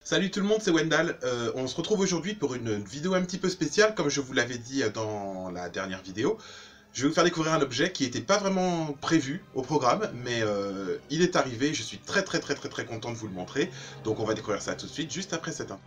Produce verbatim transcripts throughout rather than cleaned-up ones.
Salut tout le monde, c'est Wendell. Euh, on se retrouve aujourd'hui pour une vidéo un petit peu spéciale, comme je vous l'avais dit dans la dernière vidéo. Je vais vous faire découvrir un objet qui n'était pas vraiment prévu au programme, mais euh, il est arrivé. Je suis très très très très très content de vous le montrer. Donc on va découvrir ça tout de suite, juste après cette intro.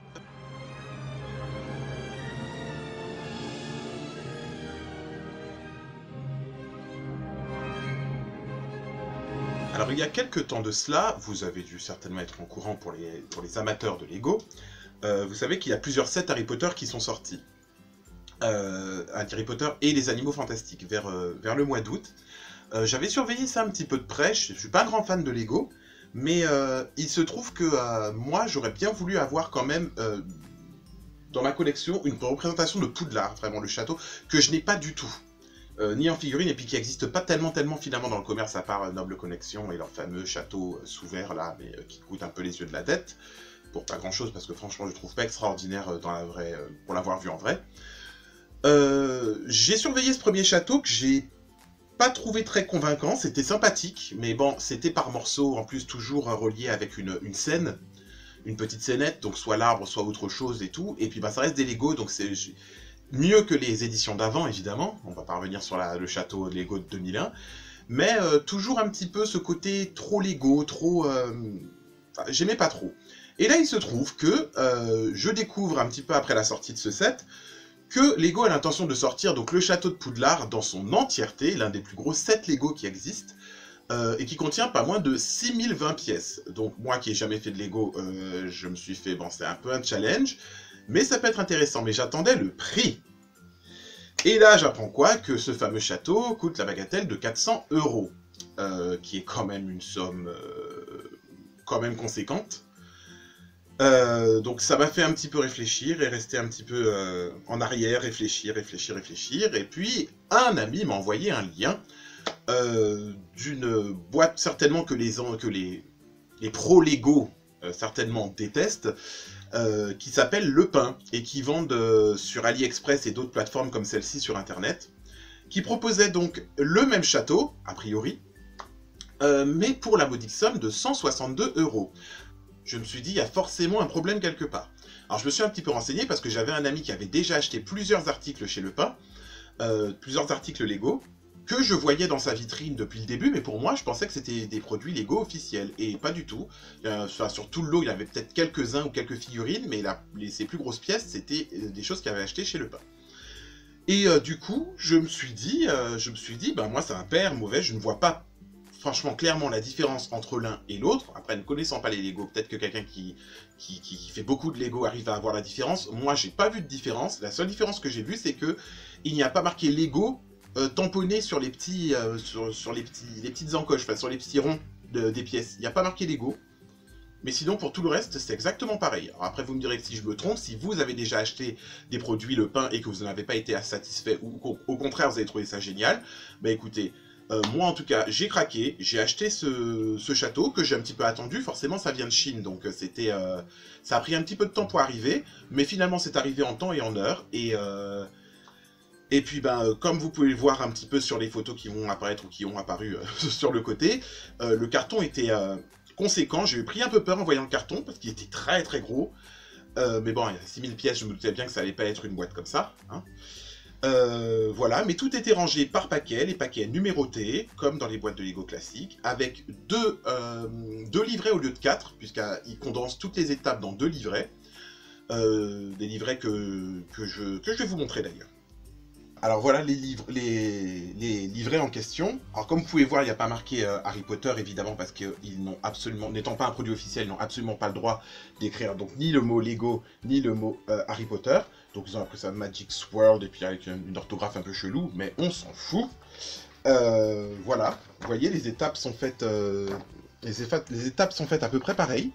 Alors il y a quelques temps de cela, vous avez dû certainement être en courant pour les, pour les amateurs de Lego, euh, vous savez qu'il y a plusieurs sets Harry Potter qui sont sortis. Euh, Harry Potter et les Animaux Fantastiques, vers, euh, vers le mois d'août. Euh, J'avais surveillé ça un petit peu de près, je, je suis pas un grand fan de Lego, mais euh, il se trouve que euh, moi j'aurais bien voulu avoir quand même euh, dans ma collection une représentation de Poudlard, vraiment le château, que je n'ai pas du tout. Euh, ni en figurine, et puis qui n'existe pas tellement, tellement finalement dans le commerce, à part euh, Noble Connection et leur fameux château euh, sous verre là, mais euh, qui coûte un peu les yeux de la tête, pour pas grand chose, parce que franchement je trouve pas extraordinaire euh, dans la vraie, euh, pour l'avoir vu en vrai. Euh, j'ai surveillé ce premier château que j'ai pas trouvé très convaincant, c'était sympathique, mais bon, c'était par morceaux, en plus toujours euh, relié avec une, une scène, une petite scénette, donc soit l'arbre, soit autre chose et tout, et puis bah ça reste des Lego, donc c'est mieux que les éditions d'avant, évidemment. On va pas revenir sur la, le château Lego de deux mille un. Mais euh, toujours un petit peu ce côté trop Lego, trop... Euh... Enfin, j'aimais pas trop. Et là, il se trouve que euh, je découvre un petit peu après la sortie de ce set que Lego a l'intention de sortir donc le château de Poudlard dans son entièreté, l'un des plus gros sets Lego qui existent, euh, et qui contient pas moins de six mille vingt pièces. Donc moi qui ai jamais fait de Lego, euh, je me suis fait... Bon, c'est un peu un challenge, mais ça peut être intéressant, mais j'attendais le prix. Et là, j'apprends quoi? Que ce fameux château coûte la bagatelle de quatre cents euros, euh, qui est quand même une somme euh, quand même conséquente. Euh, donc ça m'a fait un petit peu réfléchir et rester un petit peu euh, en arrière, réfléchir, réfléchir, réfléchir. Et puis, un ami m'a envoyé un lien euh, d'une boîte certainement que les, que les, les pros Lego euh, certainement détestent, Euh, qui s'appelle Le Pain, et qui vendent euh, sur AliExpress et d'autres plateformes comme celle-ci sur Internet, qui proposait donc le même château, a priori, euh, mais pour la modique somme de cent soixante-deux euros. Je me suis dit, il y a forcément un problème quelque part. Alors je me suis un petit peu renseigné, parce que j'avais un ami qui avait déjà acheté plusieurs articles chez Le Pain, euh, plusieurs articles Lego, que je voyais dans sa vitrine depuis le début, mais pour moi, je pensais que c'était des produits Lego officiels, et pas du tout. Euh, enfin, sur tout le lot, il y avait peut-être quelques-uns ou quelques figurines, mais la, les, ses plus grosses pièces, c'était des choses qu'il avait achetées chez Le Pain. Et euh, du coup, je me suis dit, euh, je me suis dit, ben moi, c'est un père mauvais, je ne vois pas franchement clairement la différence entre l'un et l'autre. Après, ne connaissant pas les Lego, peut-être que quelqu'un qui, qui, qui fait beaucoup de Lego arrive à avoir la différence. Moi, j'ai pas vu de différence. La seule différence que j'ai vue, c'est que il n'y a pas marqué Lego Euh, tamponné sur les petits, euh, sur, sur les petits, les petites encoches, enfin sur les petits ronds de, des pièces. Il n'y a pas marqué Lego, mais sinon pour tout le reste c'est exactement pareil. Alors après vous me direz si je me trompe, si vous avez déjà acheté des produits Le Pain et que vous n'en avez pas été satisfait, ou au, au contraire vous avez trouvé ça génial, bah écoutez, euh, moi en tout cas j'ai craqué, j'ai acheté ce, ce château que j'ai un petit peu attendu, forcément ça vient de Chine, donc c'était, euh, ça a pris un petit peu de temps pour arriver, mais finalement c'est arrivé en temps et en heure, et... Euh, Et puis, ben, euh, comme vous pouvez le voir un petit peu sur les photos qui vont apparaître ou qui ont apparu euh, sur le côté, euh, le carton était euh, conséquent. J'ai eu pris un peu peur en voyant le carton, parce qu'il était très très gros. Euh, mais bon, il y a six mille pièces, je me doutais bien que ça allait pas être une boîte comme ça. Hein. Euh, voilà, mais tout était rangé par paquet, les paquets numérotés, comme dans les boîtes de Lego classiques, avec deux, euh, deux livrets au lieu de quatre, puisqu'ils condensent toutes les étapes dans deux livrets. Euh, des livrets que, que, je, que je vais vous montrer d'ailleurs. Alors voilà les, livres, les, les livrets en question. Alors comme vous pouvez voir, il n'y a pas marqué euh, Harry Potter évidemment parce qu'ils n'ont absolument, n'étant pas un produit officiel, ils n'ont absolument pas le droit d'écrire donc ni le mot Lego ni le mot euh, Harry Potter. Donc ils ont appris ça Magic Swirl et puis avec une, une orthographe un peu chelou, mais on s'en fout. Euh, voilà, vous voyez les étapes sont faites, euh, les, les étapes sont faites à peu près pareilles.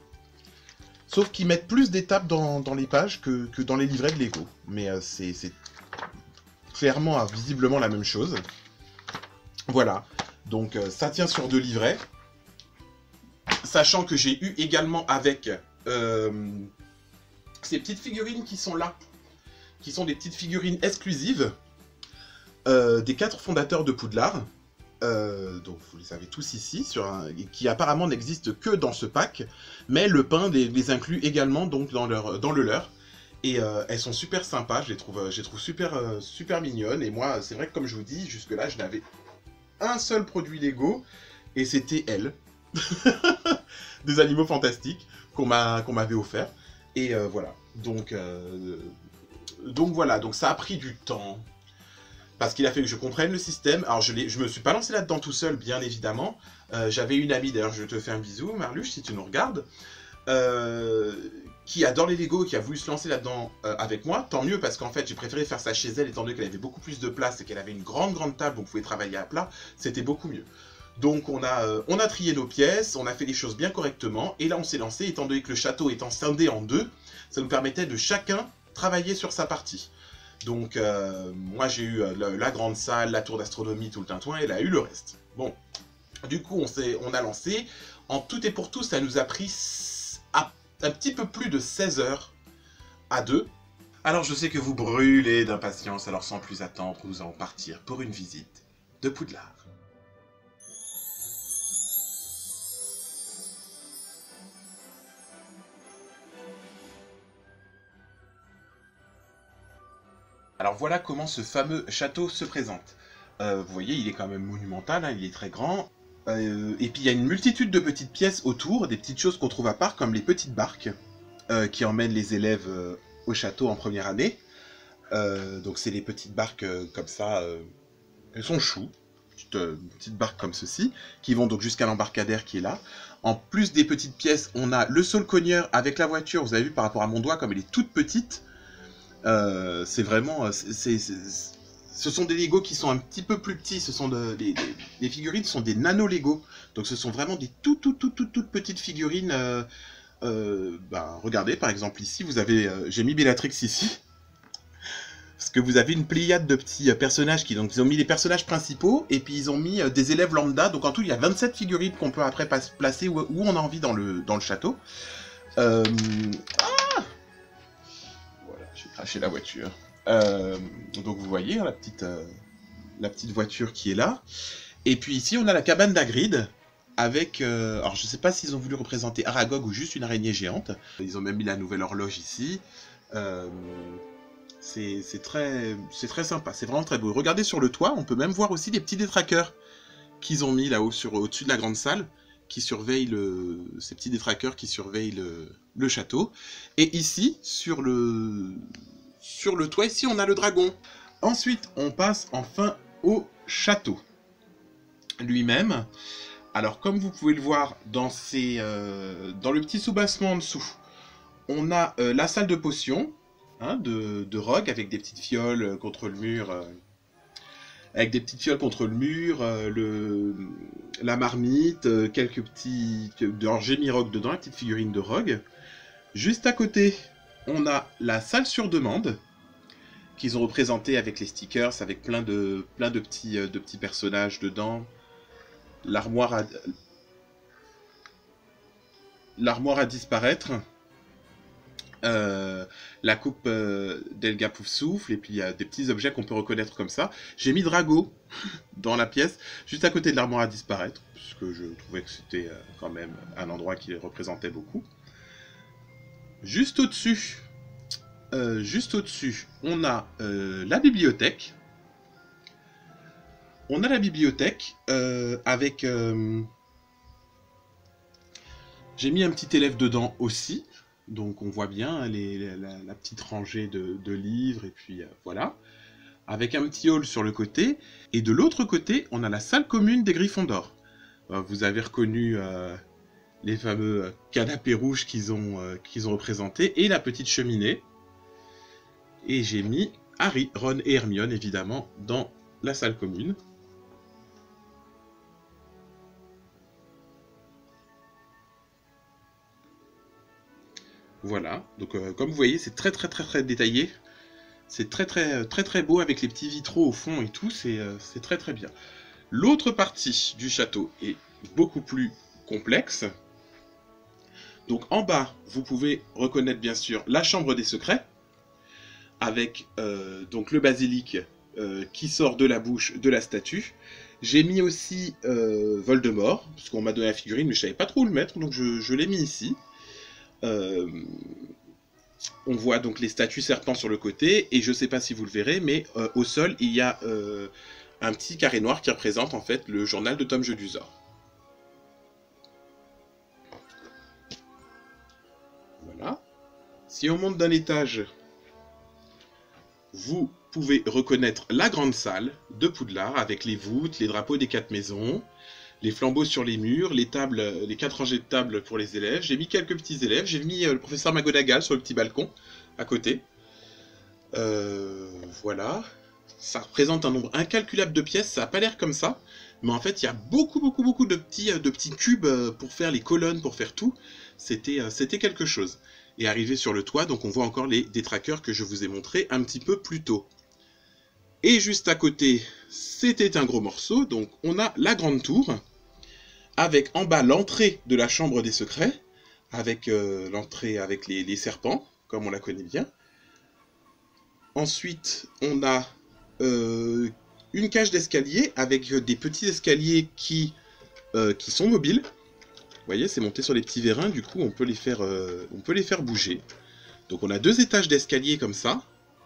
Sauf qu'ils mettent plus d'étapes dans, dans les pages que, que dans les livrets de Lego. Mais euh, c'est clairement, visiblement la même chose. Voilà. Donc, euh, ça tient sur deux livrets. Sachant que j'ai eu également avec euh, ces petites figurines qui sont là. Qui sont des petites figurines exclusives euh, des quatre fondateurs de Poudlard. euh, donc vous les avez tous ici, sur un, qui apparemment n'existent que dans ce pack, mais le pain les, les inclut également donc dans, leur, dans le leur. Et euh, elles sont super sympas, je les trouve, je les trouve super, euh, super mignonnes. Et moi, c'est vrai que comme je vous dis, jusque-là, je n'avais un seul produit Lego, et c'était elle. Des animaux fantastiques qu'on m'a, qu'on m'avait offert. Et euh, voilà. Donc, euh, donc voilà, donc ça a pris du temps. Parce qu'il a fait que je comprenne le système. Alors, je, je me suis pas lancé là-dedans tout seul, bien évidemment. Euh, J'avais une amie, d'ailleurs, je te fais un bisou, Marluche, si tu nous regardes. Euh, qui adore les Lego et qui a voulu se lancer là-dedans euh, avec moi, tant mieux parce qu'en fait j'ai préféré faire ça chez elle étant donné qu'elle avait beaucoup plus de place et qu'elle avait une grande grande table où on pouvait travailler à plat, c'était beaucoup mieux. Donc on a, euh, on a trié nos pièces, on a fait les choses bien correctement et là on s'est lancé étant donné que le château étant scindé en deux, ça nous permettait de chacun travailler sur sa partie. Donc euh, moi j'ai eu euh, la, la grande salle, la tour d'astronomie, tout le tintouin et elle a eu le reste. Bon, du coup on, on a lancé, en tout et pour tout ça nous a pris à un petit peu plus de seize heures à deux. Alors je sais que vous brûlez d'impatience, alors sans plus attendre, nous allons partir pour une visite de Poudlard. Alors voilà comment ce fameux château se présente. Euh, vous voyez, il est quand même monumental, hein, il est très grand. Euh, et puis il y a une multitude de petites pièces autour, des petites choses qu'on trouve à part, comme les petites barques. Euh, qui emmènent les élèves euh, au château en première année. Euh, donc c'est les petites barques euh, comme ça, euh, elles sont choues, petites, euh, petites barques comme ceci, qui vont donc jusqu'à l'embarcadère qui est là. En plus des petites pièces, on a le saule-cogneur avec la voiture, vous avez vu par rapport à mon doigt, comme elle est toute petite, euh, c'est vraiment... c'est, c'est, ce sont des Lego qui sont un petit peu plus petits, ce sont de, les, les, les figurines sont des nano-Lego, donc ce sont vraiment des toutes, toutes, toutes, toutes, toutes petites figurines... Euh, Euh, ben, regardez, par exemple, ici, vous avez, euh, j'ai mis Bellatrix ici, parce que vous avez une pléiade de petits euh, personnages qui, donc, ils ont mis les personnages principaux, et puis ils ont mis euh, des élèves lambda, donc en tout, il y a vingt-sept figurines qu'on peut après placer où, où on a envie dans le, dans le château. Euh... Ah voilà, j'ai craché la voiture. Euh... Donc vous voyez, hein, la, petite, euh, la petite voiture qui est là. Et puis ici, on a la cabane d'Hagrid, avec, euh, alors je sais pas s'ils ont voulu représenter Aragog ou juste une araignée géante. Ils ont même mis la nouvelle horloge ici. Euh, c'est très, c'est très sympa, c'est vraiment très beau. Regardez sur le toit, on peut même voir aussi des petits détraqueurs qu'ils ont mis là-haut, au-dessus de la grande salle, qui surveillent le, ces petits détraqueurs qui surveillent le, le château. Et ici, sur le, sur le toit, ici, on a le dragon. Ensuite, on passe enfin au château lui-même. Alors, comme vous pouvez le voir dans, ces, euh, dans le petit soubassement en dessous, on a euh, la salle de potions hein, de, de Rogue avec des petites fioles contre le mur, euh, avec des petites fioles contre le mur, euh, le, la marmite, euh, quelques petits... Alors, j'ai mis Rogue dedans, la petite figurine de Rogue. Juste à côté, on a la salle sur demande qu'ils ont représentée avec les stickers, avec plein de, plein de, petits, de petits personnages dedans. L'armoire à... L'armoire à disparaître. Euh, la coupe euh, d'Elga Poufsouffle. Et puis il y a des petits objets qu'on peut reconnaître comme ça. J'ai mis Drago dans la pièce, juste à côté de l'armoire à disparaître. Puisque je trouvais que c'était euh, quand même un endroit qui les représentait beaucoup. Juste au-dessus, euh, juste au-dessus, on a euh, la bibliothèque. On a la bibliothèque euh, avec... Euh... J'ai mis un petit élève dedans aussi. Donc on voit bien les, la, la petite rangée de, de livres. Et puis euh, voilà. Avec un petit hall sur le côté. Et de l'autre côté, on a la salle commune des Gryffondor. Euh, vous avez reconnu euh, les fameux canapés rouges qu'ils ont, euh, qu'ils ont représentés. Et la petite cheminée. Et j'ai mis Harry, Ron et Hermione évidemment dans la salle commune. Voilà, donc euh, comme vous voyez, c'est très très très très détaillé. C'est très très très très beau avec les petits vitraux au fond et tout, c'est euh, très très bien. L'autre partie du château est beaucoup plus complexe. Donc en bas, vous pouvez reconnaître bien sûr la chambre des secrets, avec euh, donc le basilic euh, qui sort de la bouche de la statue. J'ai mis aussi euh, Voldemort, parce qu'on m'a donné la figurine, mais je savais pas trop où le mettre, donc je, je l'ai mis ici. Euh, on voit donc les statues serpents sur le côté, et je sais pas si vous le verrez, mais euh, au sol, il y a euh, un petit carré noir qui représente en fait le journal de Tom Jedusor. Voilà. Si on monte d'un étage, vous pouvez reconnaître la grande salle de Poudlard avec les voûtes, les drapeaux des quatre maisons, les flambeaux sur les murs, les tables, les quatre rangées de tables pour les élèves. J'ai mis quelques petits élèves, j'ai mis euh, le professeur McGonagall sur le petit balcon à côté. Euh, voilà. Ça représente un nombre incalculable de pièces, ça n'a pas l'air comme ça, mais en fait il y a beaucoup beaucoup beaucoup de petits, de petits cubes pour faire les colonnes, pour faire tout. C'était euh, c'était quelque chose. Et arrivé sur le toit, donc on voit encore les détraqueurs que je vous ai montrés un petit peu plus tôt. Et juste à côté, c'était un gros morceau, donc on a la grande tour, avec en bas l'entrée de la chambre des secrets, avec euh, l'entrée avec les, les serpents, comme on la connaît bien. Ensuite, on a euh, une cage d'escalier, avec des petits escaliers qui, euh, qui sont mobiles. Vous voyez, c'est monté sur les petits vérins, du coup on peut les faire, euh, on peut les faire bouger. Donc on a deux étages d'escalier comme ça,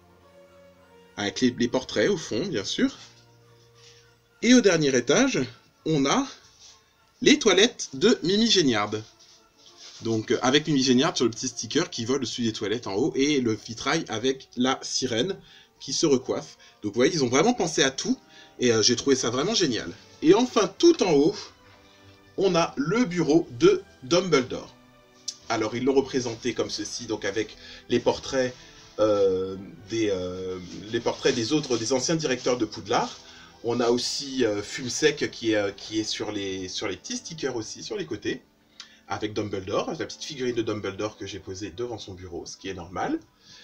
avec les, les portraits au fond, bien sûr. Et au dernier étage, on a les toilettes de Mimi Géniarde. Donc euh, avec Mimi Géniarde sur le petit sticker qui vole au-dessus des toilettes en haut, et le vitrail avec la sirène qui se recoiffe. Donc vous voyez, ils ont vraiment pensé à tout, et euh, j'ai trouvé ça vraiment génial. Et enfin, tout en haut, on a le bureau de Dumbledore. Alors ils l'ont représenté comme ceci, donc avec les portraits, euh, des, euh, les portraits des autres, des anciens directeurs de Poudlard. On a aussi euh, Fumsec qui est, qui est sur, les, sur les petits stickers aussi, sur les côtés, avec Dumbledore, la petite figurine de Dumbledore que j'ai posée devant son bureau, ce qui est normal.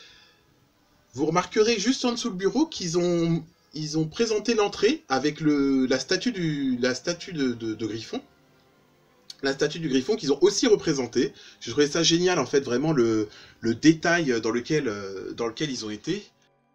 Vous remarquerez juste en dessous le bureau qu'ils ont, ils ont présenté l'entrée avec le, la statue, du, la statue de, de, de Griffon. La statue du Griffon qu'ils ont aussi représentée. J'ai trouvé ça génial, en fait, vraiment le, le détail dans lequel, dans lequel ils ont été.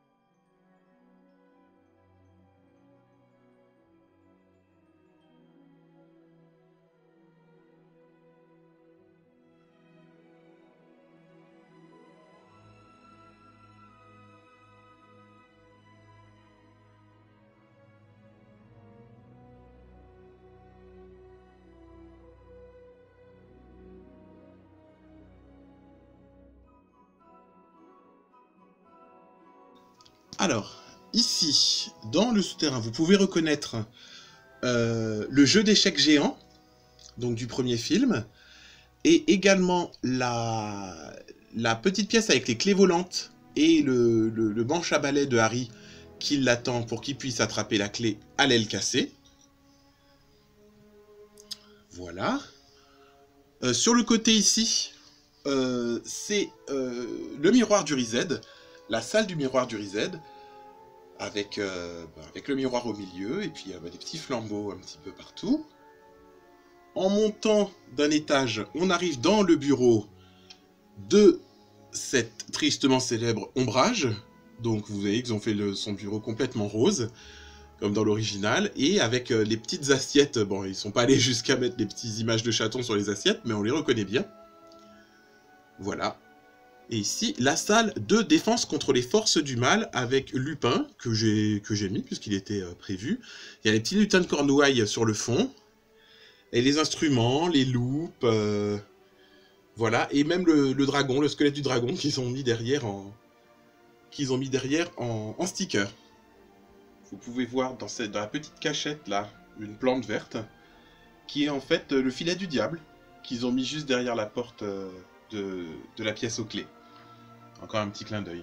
Alors, ici, dans le souterrain, vous pouvez reconnaître euh, le jeu d'échecs géant, donc du premier film, et également la, la petite pièce avec les clés volantes et le, le, le manche à balai de Harry qui l'attend pour qu'il puisse attraper la clé à l'aile cassée. Voilà. Euh, sur le côté ici, euh, c'est euh, le miroir du Riséd, la salle du miroir du Riséd, avec, euh, avec le miroir au milieu, et puis euh, des petits flambeaux un petit peu partout. En montant d'un étage, on arrive dans le bureau de cette tristement célèbre Ombrage. Donc vous voyez qu'ils ont fait le, son bureau complètement rose, comme dans l'original, et avec euh, les petites assiettes. Bon, ils sont pas allés jusqu'à mettre les petites images de chatons sur les assiettes, mais on les reconnaît bien. Voilà. Et ici, la salle de défense contre les forces du mal avec Lupin, que j'ai que j'ai mis, puisqu'il était euh, prévu. Il y a les petits lutins de Cornouailles sur le fond. Et les instruments, les loupes, euh, voilà. Et même le, le dragon, le squelette du dragon qu'ils ont mis derrière en, qu'ils ont mis derrière en, en sticker. Vous pouvez voir dans, cette, dans la petite cachette là, une plante verte, qui est en fait le filet du diable, qu'ils ont mis juste derrière la porte euh, de, de la pièce aux clés. Encore un petit clin d'œil.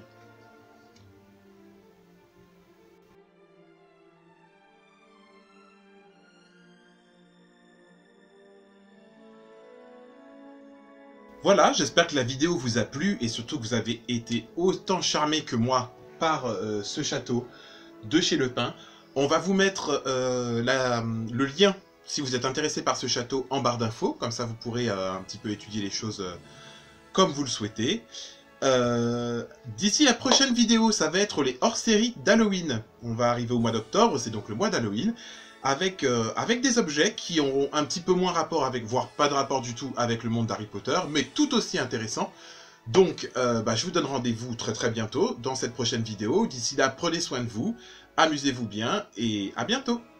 Voilà, j'espère que la vidéo vous a plu et surtout que vous avez été autant charmé que moi par euh, ce château de chez Lepin. On va vous mettre euh, la, le lien si vous êtes intéressé par ce château en barre d'infos, comme ça vous pourrez euh, un petit peu étudier les choses euh, comme vous le souhaitez. Euh, D'ici la prochaine vidéo, ça va être les hors-séries d'Halloween. On va arriver au mois d'octobre, c'est donc le mois d'Halloween. avec, euh, avec des objets qui auront un petit peu moins rapport avec, voire pas de rapport du tout avec le monde d'Harry Potter, mais tout aussi intéressant. Donc, euh, bah, je vous donne rendez-vous très très bientôt dans cette prochaine vidéo. D'ici là, prenez soin de vous, amusez-vous bien et à bientôt.